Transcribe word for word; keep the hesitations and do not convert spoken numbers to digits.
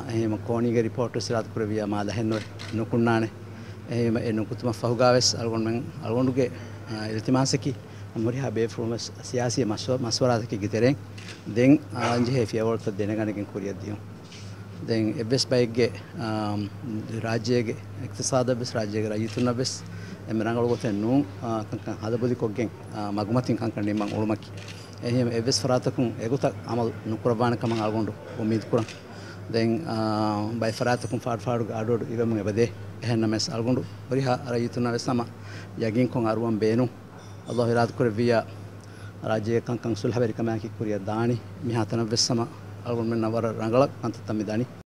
එහෙම කෝණීගේ රිපෝට් සිරාත් කුරවියා මා ලහෙන්නෝ නුකුන්නානේ එහෙම ඒ නුකුතුම ෆහුගාවස් අල්ගොන් මෙන් අල්ගොන්ගේ ඉල්තිමාසකි අමරිහා බේෆ්‍රොමස් සියාසී මස්වරාතකි ගිතරෙන් දෙන් ආංජි හෙෆියා වර්ත දෙනගණකින් කුරියක් දියෝ දැන් එබ්ස් බයිගේ රාජ්‍යයේ ඉක්තිසාද බස් රාජ්‍යයේ රාජිතුන බස් එමරංගල ගොතෙන් නු කංකන් හදබුදි කොගෙන් මගුමතින් කංකන් නිමන් උළුමකි එහෙම එබ්ස් ෆරාතකුන් එගොත අමල් නුකුරබාන කමන් අල්ගොන්ඩු උමීද් කුරන් දැන් බයි ෆරාතකුන් ෆාඩ් ෆාඩ් ආඩෝඩු ඉවමුන් එබදේ එහෙන්න මෙස් අල්ගොන්ඩු පරිහා රාජිතුන බස් සම යගින් කොන් අරුවන් බේනු අල්ලාහ් ඉරාද කුරවියා රාජ්‍යයේ කංකන් සුල්හබරි කමකි කුරිය දානි මිහතන බස් සම algun men nawara rangalak anta tamidani